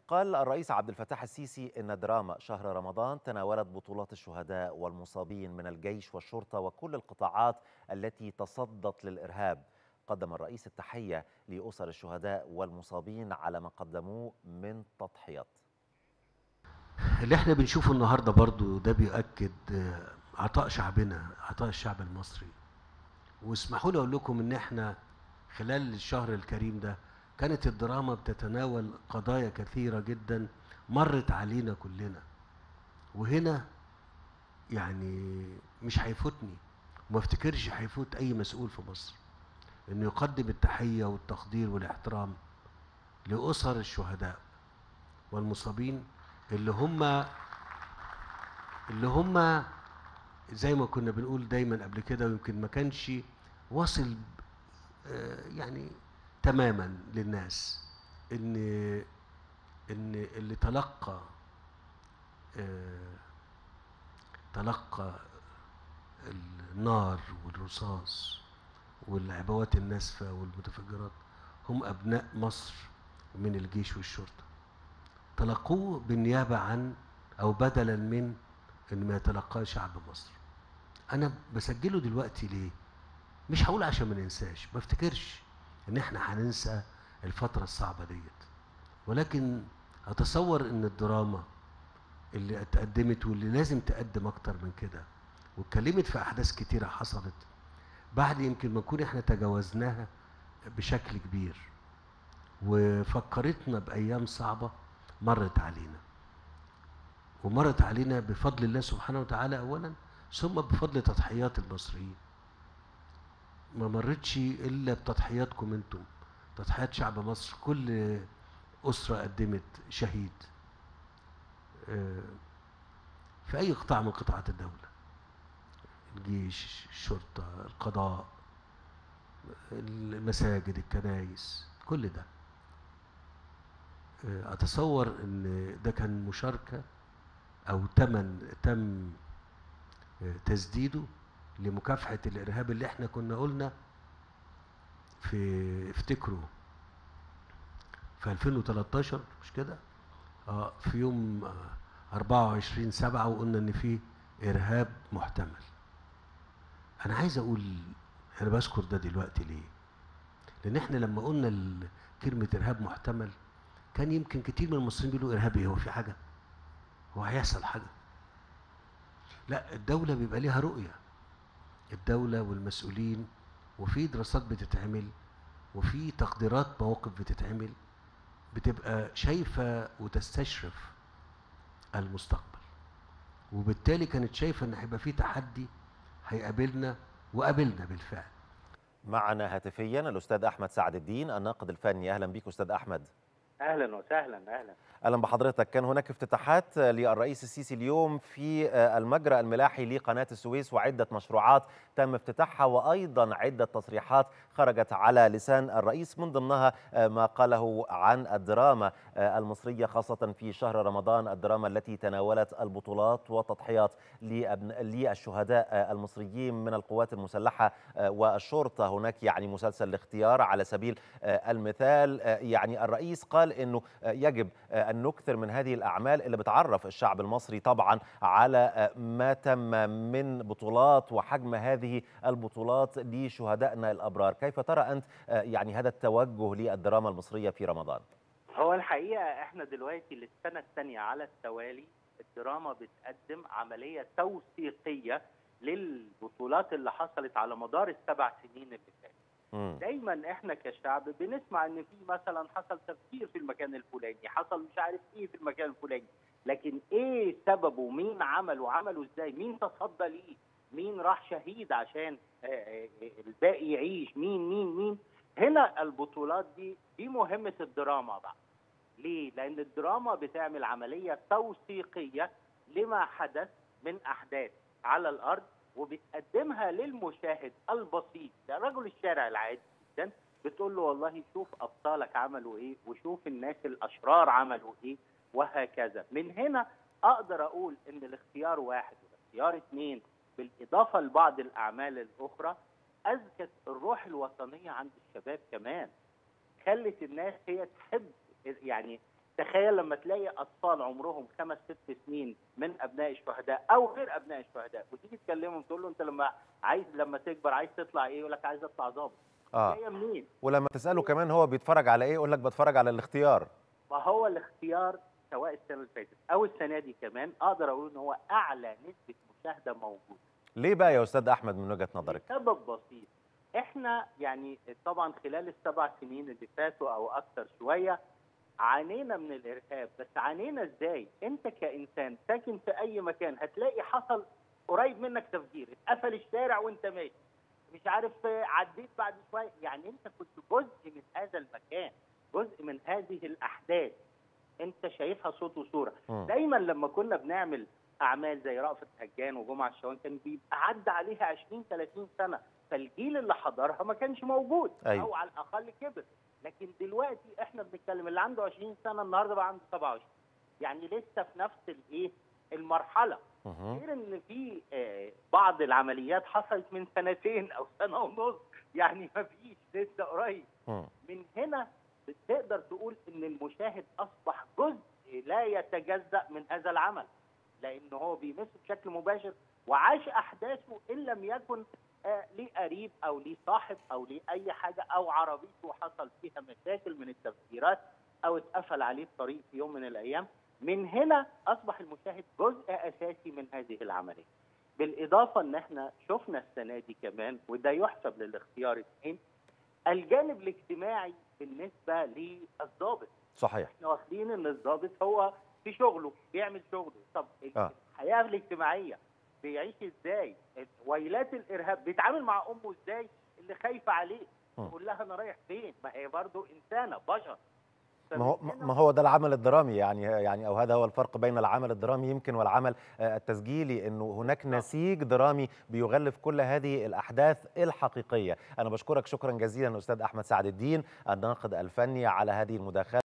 قال الرئيس عبد الفتاح السيسي إن دراما شهر رمضان تناولت بطولات الشهداء والمصابين من الجيش والشرطة وكل القطاعات التي تصدت للإرهاب. قدم الرئيس التحية لأسر الشهداء والمصابين على ما قدموه من تضحيات. اللي احنا بنشوفه النهارده برضو ده بيؤكد عطاء شعبنا، عطاء الشعب المصري. واسمحوا لي اقول لكم ان احنا خلال الشهر الكريم ده كانت الدراما بتتناول قضايا كثيرة جدا مرت علينا كلنا. وهنا يعني مش هيفوتني وما افتكرش هيفوت اي مسؤول في مصر انه يقدم التحية والتقدير والاحترام لأسر الشهداء والمصابين اللي هم زي ما كنا بنقول دايما قبل كده، ويمكن ما كانش واصل يعني تماما للناس ان اللي تلقى النار والرصاص والعبوات الناسفة والمتفجرات هم أبناء مصر من الجيش والشرطة. تلقوه بالنيابة عن أو بدلا من إن ما يتلقاه شعب مصر. أنا بسجله دلوقتي ليه؟ مش هقول عشان ما ننساش، ما افتكرش إن إحنا هننسى الفترة الصعبة ديت، ولكن أتصور إن الدراما اللي اتقدمت واللي لازم تقدم أكتر من كده واتكلمت في أحداث كتيرة حصلت بعد يمكن ما نكون إحنا تجاوزناها بشكل كبير، وفكرتنا بأيام صعبة مرت علينا، ومرت علينا بفضل الله سبحانه وتعالى أولا، ثم بفضل تضحيات المصريين. ما مرتش إلا بتضحياتكم أنتم، تضحيات شعب مصر. كل أسرة قدمت شهيد في أي قطاع من قطاعات الدولة، الجيش، الشرطة، القضاء، المساجد، الكنائس، كل ده. أتصور إن ده كان مشاركة أو تم تسديده لمكافحة الإرهاب اللي احنا كنا قلنا افتكروا في 2013 مش كده؟ في يوم 24/7 وقلنا إن في إرهاب محتمل. أنا عايز أقول أنا بذكر ده دلوقتي ليه؟ لأن احنا لما قلنا كلمة إرهاب محتمل كان يمكن كتير من المصريين بيقولوا إرهاب إيه؟ هو في حاجة؟ هو هيحصل حاجة؟ لا، الدولة بيبقى ليها رؤية، الدولة والمسؤولين، وفي دراسات بتتعمل وفي تقديرات مواقف بتتعمل، بتبقى شايفة وتستشرف المستقبل، وبالتالي كانت شايفة ان هيبقى في تحدي هيقابلنا وقابلنا بالفعل. معنا هاتفيا الأستاذ أحمد سعد الدين الناقد الفني. أهلا بك أستاذ أحمد. اهلا وسهلا. اهلا أهلا بحضرتك. كان هناك افتتاحات للرئيس السيسي اليوم في المجرى الملاحي لقناة السويس، وعدة مشروعات تم افتتاحها، وأيضا عدة تصريحات خرجت على لسان الرئيس، من ضمنها ما قاله عن الدراما المصرية خاصة في شهر رمضان، الدراما التي تناولت البطولات والتضحيات للشهداء المصريين من القوات المسلحة والشرطة. هناك يعني مسلسل الاختيار على سبيل المثال. يعني الرئيس قال أنه يجب أن نكثر من هذه الأعمال اللي بتعرف الشعب المصري طبعا على ما تم من بطولات وحجم هذه البطولات لشهدائنا الأبرار. كيف ترى أنت يعني هذا التوجه للدراما المصرية في رمضان؟ هو الحقيقة احنا دلوقتي للسنة الثانية على التوالي الدراما بتقدم عملية توثيقية للبطولات اللي حصلت على مدار ال7 سنين اللي فاتت. دايما احنا كشعب بنسمع ان في مثلا حصل تفجير في المكان الفلاني، حصل مش عارف ايه في المكان الفلاني، لكن ايه سببه؟ مين عمله ازاي؟ مين تصدى ليه؟ مين راح شهيد عشان الباقي يعيش؟ مين هنا البطولات دي مهمة الدراما بقى. ليه؟ لأن الدراما بتعمل عملية توثيقية لما حدث من أحداث على الأرض، وبتقدمها للمشاهد البسيط، ده رجل الشارع العادي جدا، بتقول له والله شوف أبطالك عملوا إيه، وشوف الناس الأشرار عملوا إيه، وهكذا. من هنا أقدر أقول إن الاختيار 1 والاختيار 2 بالإضافة لبعض الأعمال الأخرى أزكت الروح الوطنية عند الشباب كمان، خلت الناس هي تحب يعني تخيل لما تلاقي اطفال عمرهم 5 6 سنين من ابناء الشهداء او غير ابناء الشهداء، وتيجي تكلمهم تقول له انت لما تكبر عايز تطلع ايه؟ يقول لك عايز اطلع ضابط. جايه منين؟ ولما تساله كمان هو بيتفرج على ايه يقول لك بتفرج على الاختيار. ما هو الاختيار سواء السنه اللي فاتت او السنه دي كمان اقدر اقول ان هو اعلى نسبه مشاهده موجوده. ليه بقى يا استاذ احمد من وجهه نظرك؟ سبب بسيط، احنا يعني طبعا خلال ال7 سنين اللي فاتوا او اكثر شويه عانينا من الارهاب، بس عانينا ازاي؟ انت كانسان ساكن في اي مكان هتلاقي حصل قريب منك تفجير، اتقفل الشارع وانت ماشي، مش عارف عديت بعد شويه، يعني انت كنت جزء من هذا المكان، جزء من هذه الاحداث، انت شايفها صوت وصوره. دايما لما كنا بنعمل اعمال زي رأفت هجان وجمعه الشوان كان بيبقى عدى عليها 20 30 سنه، فالجيل اللي حضرها ما كانش موجود. أيوة. او على الاقل كبر. لكن دلوقتي احنا بنتكلم اللي عنده 20 سنه النهارده بقى عنده 27، يعني لسه في نفس المرحله. غير ان في بعض العمليات حصلت من 2 سنين او 1.5 سنة، يعني ما فيش لسه قريب. من هنا تقدر تقول ان المشاهد اصبح جزء لا يتجزأ من هذا العمل، لانه هو بيمسه بشكل مباشر وعاش احداثه ان لم يكن ليه قريب او ليه صاحب او ليه اي حاجه، او عربيته حصل فيها مشاكل من التفجيرات او اتقفل عليه الطريق في يوم من الايام. من هنا اصبح المشاهد جزء اساسي من هذه العمليه. بالاضافه ان احنا شفنا السنه دي كمان، وده يحسب للاختيار الاثنين، الجانب الاجتماعي بالنسبه للضابط. صحيح. احنا واخدين ان الضابط هو في شغله بيعمل شغله، طب الحياه الاجتماعيه بيعيش ازاي؟ ويلات الارهاب بيتعامل مع امه ازاي اللي خايفه عليه؟ يقول لها انا رايح فين؟ ما هي برضه انسانه بشر. ما هو ده العمل الدرامي، يعني او هذا هو الفرق بين العمل الدرامي يمكن والعمل التسجيلي، انه هناك نسيج درامي بيغلف كل هذه الاحداث الحقيقيه. انا بشكرك شكرا جزيلا استاذ احمد سعد الدين الناقد الفني على هذه المداخله.